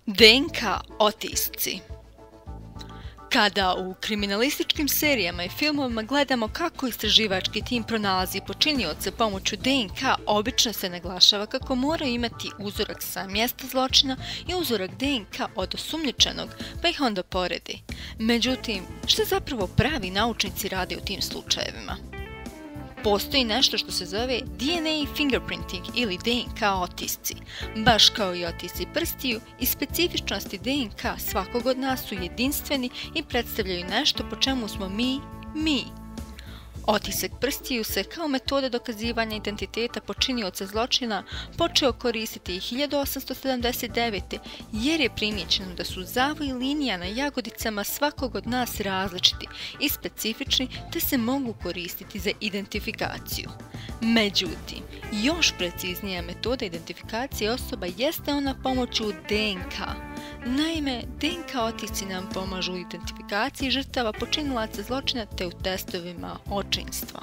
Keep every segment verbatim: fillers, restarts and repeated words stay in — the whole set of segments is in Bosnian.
D N K otisci. Kada u kriminalističkim serijama i filmovima gledamo kako istraživački tim pronalazi počinioce pomoću D N K, obično se naglašava kako moraju imati uzorak sa mjesta zločina i uzorak D N K od osumnjičenog, pa ih onda poredi. Međutim, što zapravo pravi naučnici rade u tim slučajevima? Postoji nešto što se zove D N A fingerprinting ili D N K otisci. Baš kao i otisci prstiju, i specifičnosti D N K svakog od nas su jedinstveni i predstavljaju nešto po čemu smo mi, mi. Otisak prstiju se kao metoda dokazivanja identiteta počinioca zločina počeo koristiti hiljadu osamsto sedamdeset devete. jer je primijećeno da su zavoj linija na jagodicama svakog od nas različiti i specifični te se mogu koristiti za identifikaciju. Međutim, još preciznija metoda identifikacije osoba jeste ona pomoću D N K. Naime, D N K otisci nam pomažu u identifikaciji žrtava počinilaca zločina te u testovima očinstva.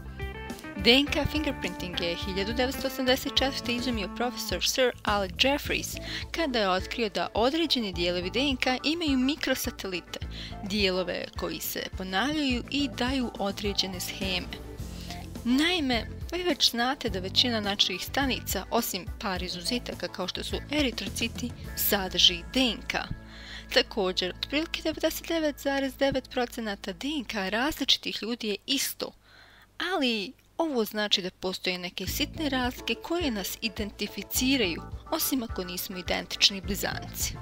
D N K fingerprinting je hiljadu devetsto osamdeset četvrte. izumio profesor Sir Alec Jeffreys kada je otkrio da određeni dijelovi D N K imaju mikrosatelite, dijelove koji se ponavljaju i daju određene sheme. Naime, vi već znate da većina naših stanica, osim par izuzetaka kao što su eritrociti, sadrži D N K. Također, otprilike devedeset devet zarez devet posto D N K različitih ljudi je isto, ali ovo znači da postoje neke sitne razlike koje nas identificiraju, osim ako nismo identični blizanci.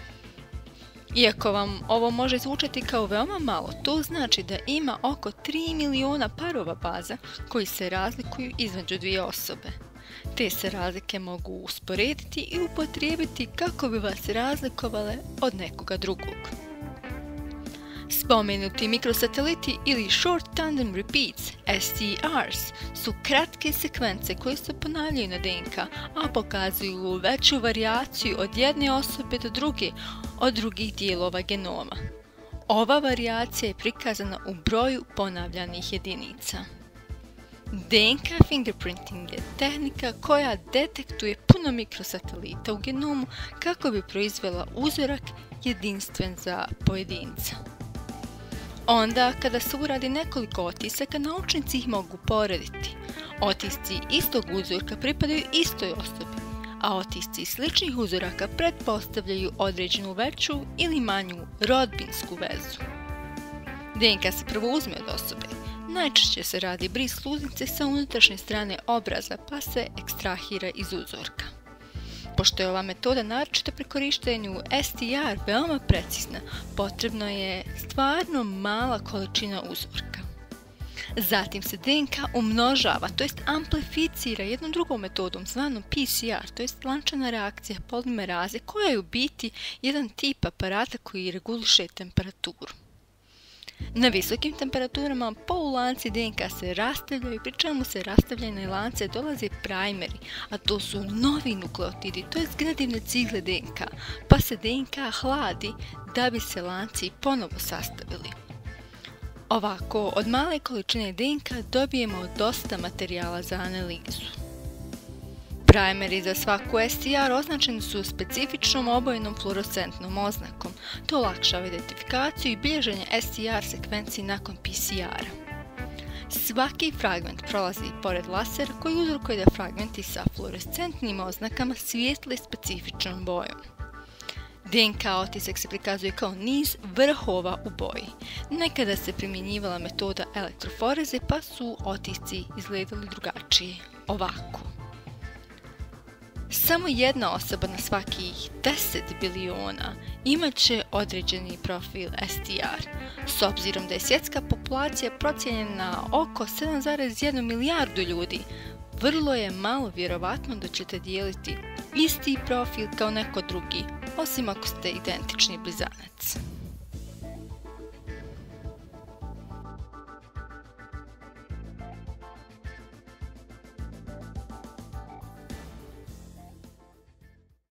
Iako vam ovo može zvučati kao veoma malo, to znači da ima oko tri miliona parova baza koji se razlikuju između dvije osobe. Te se razlike mogu usporediti i upotrijebiti kako bi vas razlikovale od nekoga drugog. Spomenuti mikrosateliti ili Short Tandem Repeats, S T Rs, su kratke sekvence koje se ponavljaju na D N K, a pokazuju veću varijaciju od jedne osobe do druge od drugih dijelova genoma. Ova varijacija je prikazana u broju ponavljanih jedinica. D N K fingerprinting je tehnika koja detektuje puno mikrosatelita u genomu kako bi proizvela uzorak jedinstven za pojedinca. Onda, kada se uradi nekoliko otisaka, naučnici ih mogu porediti. Otisci istog uzorka pripadaju istoj osobi, a otisci sličnih uzoraka pretpostavljaju određenu veću ili manju rodbinsku vezu. D N K se prvo uzme od osobe. Najčešće se radi bris sluznice sa unutrašnje strane obraza, pa se ekstrahira iz uzorka. Pošto je ova metoda naročito pri korištenju S T R veoma precizna, potrebno je stvarno mala količina uzorka. Zatim se D N K umnožava, to jest amplificira jednom drugom metodom zvanom P C R, to jest lančana reakcija polimeraze, koja je u biti jedan tip aparata koji reguliše temperaturu. Na visokim temperaturama polulanci D N K se rastavljaju, pri čemu se rastavljene lance dolaze primeri, a to su novi nukleotidi, to jest gradivne cigle D N K, pa se D N K hladi da bi se lanci ponovo sastavili. Ovako, od male količine D N K dobijemo dosta materijala za analizu. Primeri za svaku S T R označeni su specifičnom obojenom fluorescentnom oznakom. To olakšava identifikaciju i bilježenje S T R sekvenciji nakon P C R-a. Svaki fragment prolazi pored lasera koji uzrokuje da fragmenti sa fluorescentnim oznakama svijetle specifičnom bojom. D N K otisak se prikazuje kao niz vrhova u boji. Nekada se primjenjivala metoda elektroforeze, pa su otisci izgledali drugačije, ovako. Samo jedna osoba na svakih deset biliona imat će određeni profil S T R. S obzirom da je svjetska populacija procijenjena na oko sedam zarez jedna milijardu ljudi, vrlo je malo vjerovatno da ćete dijeliti isti profil kao neko drugi, osim ako ste identični blizanac.